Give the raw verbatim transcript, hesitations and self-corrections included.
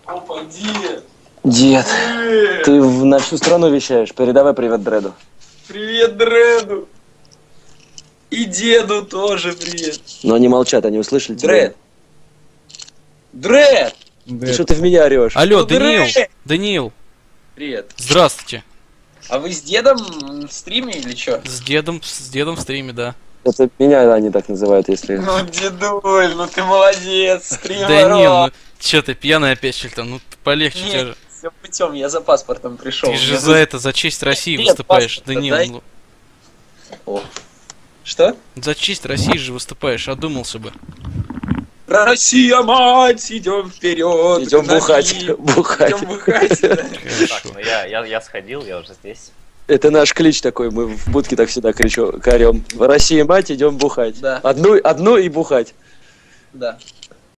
Опа, дед! Дед, Привет! ты в- на всю страну вещаешь. Передавай привет Дреду. Привет, Дреду! И деду тоже привет! Но они молчат, они услышали тебя. Дред! Дред! Ты что ты в меня орешь? Алло, Ну, Даниил, Дред! Даниил, Привет. здравствуйте. А вы с дедом в стриме или что? С дедом, с дедом в стриме, да. Это меня они так называют, если... Ну, дедуль, ну ты молодец, стример. Даниил, ну чё ты пьяный опять что-то? Ну полегче тебя же. Нет, все путем, я за паспортом пришел. Ты же за это, за честь России Нет, выступаешь, паспорт Даниил. дай. ну, О. Что? За честь России же выступаешь, одумался бы. Россия, мать, идем вперед. Идем бухать, бухать. Идем бухать. да. Так, ну я, я, я сходил, я уже здесь. Это наш клич такой, мы в будке так всегда кричу, корем. В России, мать, идем бухать. Да. Одну, одну и бухать. Да.